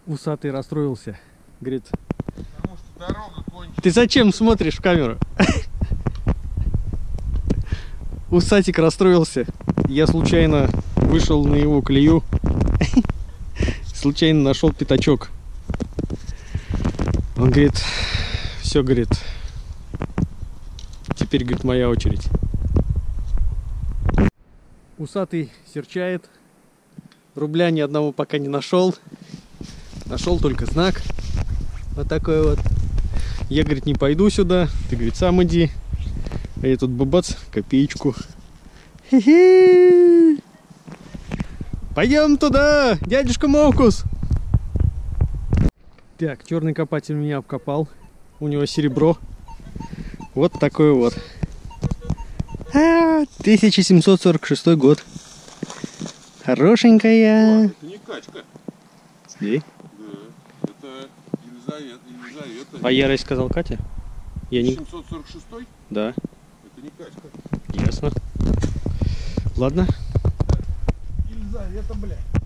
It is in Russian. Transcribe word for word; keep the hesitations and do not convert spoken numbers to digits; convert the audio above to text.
Усатый расстроился. Говорит, потому что дорога кончилась. Ты зачем смотришь в камеру? Усатик расстроился. Я случайно вышел на его клею. Случайно нашел пятачок. Он говорит, все, говорит, теперь, говорит, моя очередь. Усатый серчает. Рубля ни одного пока не нашел. Нашел только знак. Вот такой вот. Я, говорит, не пойду сюда. Ты, говорит, сам иди. А я тут бабац, копеечку. Хи-хи. Пойдем туда, дядюшка Мокус. Так, черный копатель меня обкопал. У него серебро. Вот такой вот. А, тысяча семьсот сорок шестой год. Хорошенькая. Это не качка. И? Да, это Елизавета. Елизавета. А я сказал Катя? Я не... семьсот сорок шестой? Да. Это не качка. Ясно. Ладно. Елизавета, блядь.